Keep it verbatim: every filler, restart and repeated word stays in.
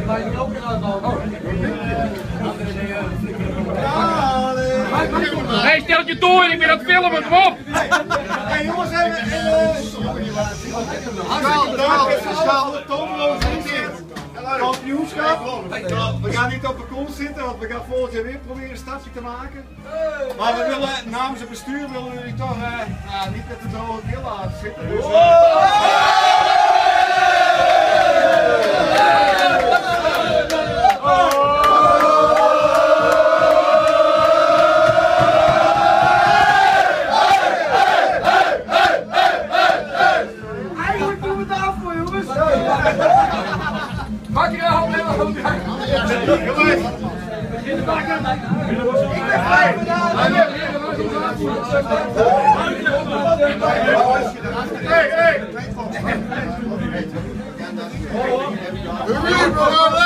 Hé, stel je door, ik ben aan het filmen, kom op! Hé jongens, schaal de toonloos kampioenschap. We gaan niet op de koel zitten, want we gaan volgend jaar weer proberen een stapje te maken. Maar we willen, namens het bestuur willen we jullie toch uh, nou, niet met de droge keel laten zitten. Dus, uh... Maak je de hand helemaal goed uit. Jongens! Begin te maken. Ik ben vrij! Hé, hé!